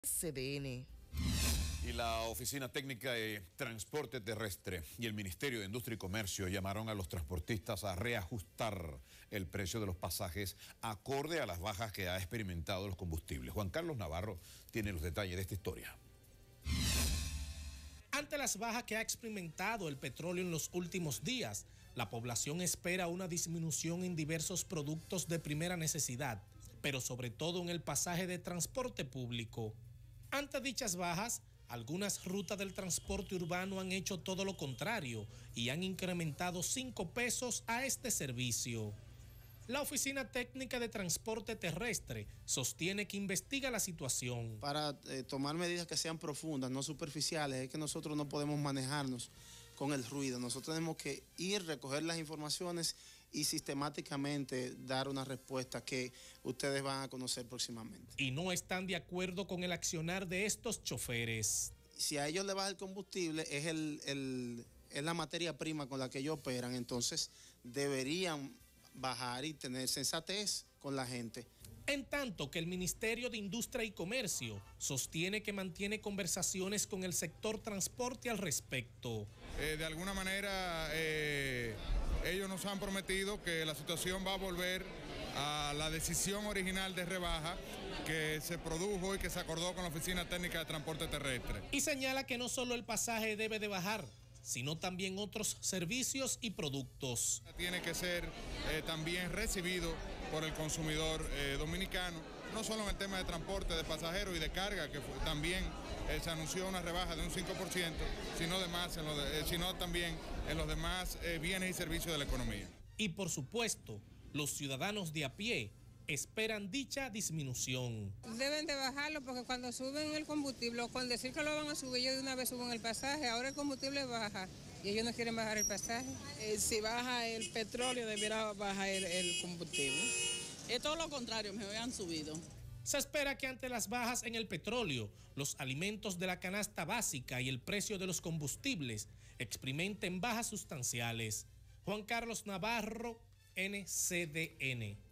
CDN. Y la Oficina Técnica de Transporte Terrestre y el Ministerio de Industria y Comercio llamaron a los transportistas a reajustar el precio de los pasajes acorde a las bajas que ha experimentado los combustibles. Juan Carlos Navarro tiene los detalles de esta historia. Ante las bajas que ha experimentado el petróleo en los últimos días, la población espera una disminución en diversos productos de primera necesidad, pero sobre todo en el pasaje de transporte público. Ante dichas bajas, algunas rutas del transporte urbano han hecho todo lo contrario y han incrementado 5 pesos a este servicio. La Oficina Técnica de Transporte Terrestre sostiene que investiga la situación. Para tomar medidas que sean profundas, no superficiales, es que nosotros no podemos manejarnos con el ruido. Nosotros tenemos que ir, recoger las informaciones y sistemáticamente dar una respuesta que ustedes van a conocer próximamente. Y no están de acuerdo con el accionar de estos choferes. Si a ellos les baja el combustible, es la materia prima con la que ellos operan, entonces deberían bajar y tener sensatez con la gente. En tanto que el Ministerio de Industria y Comercio sostiene que mantiene conversaciones con el sector transporte al respecto. De alguna manera ellos nos han prometido que la situación va a volver a la decisión original de rebaja que se produjo y que se acordó con la Oficina Técnica de Transporte Terrestre. Y señala que no solo el pasaje debe de bajar, sino también otros servicios y productos. Tiene que ser también recibido por el consumidor dominicano, no solo en el tema de transporte de pasajeros y de carga, que también se anunció una rebaja de un 5%, sino también en los demás bienes y servicios de la economía. Y por supuesto, los ciudadanos de a pie esperan dicha disminución. Deben de bajarlo porque cuando suben el combustible, con decir que lo van a subir, ellos de una vez suben el pasaje, ahora el combustible baja y ellos no quieren bajar el pasaje. Si baja el petróleo, deberá bajar el combustible. Es todo lo contrario, me han subido. Se espera que ante las bajas en el petróleo, los alimentos de la canasta básica y el precio de los combustibles experimenten bajas sustanciales. Juan Carlos Navarro, NCDN.